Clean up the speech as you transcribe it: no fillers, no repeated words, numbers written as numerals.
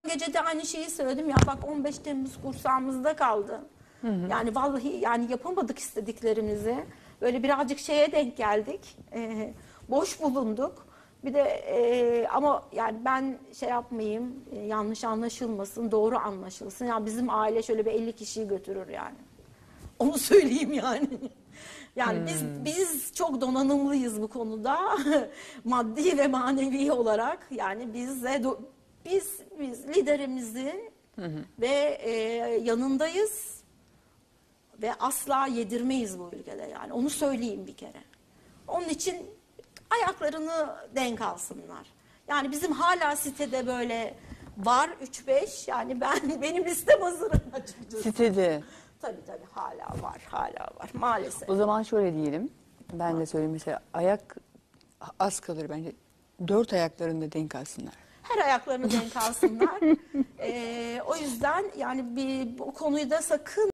Gece de aynı şeyi söyledim ya, bak 15 Temmuz kursağımızda kaldı. Yani vallahi yani yapamadık istediklerimizi. Böyle birazcık şeye denk geldik. Boş bulunduk. Bir de ama yani ben şey yapmayayım, yanlış anlaşılmasın, doğru anlaşılsın. Yani bizim aile şöyle bir 50 kişiyi götürür yani. Onu söyleyeyim yani. Yani biz çok donanımlıyız bu konuda. Maddi ve manevi olarak yani biz liderimizin ve yanındayız ve asla yedirmeyiz bu ülkede, yani onu söyleyeyim bir kere. Onun için ayaklarını denk alsınlar. Yani bizim hala sitede böyle var 3-5, yani benim listem hazır açıkçası. Sitede. Tabii hala var maalesef. O zaman şöyle diyelim. Ben de söyleyeyim, mesela ayak az kalır bence. 4 ayaklarında denk alsınlar. Her ayaklarını denk alsınlar. O yüzden yani bu konuyu da sakın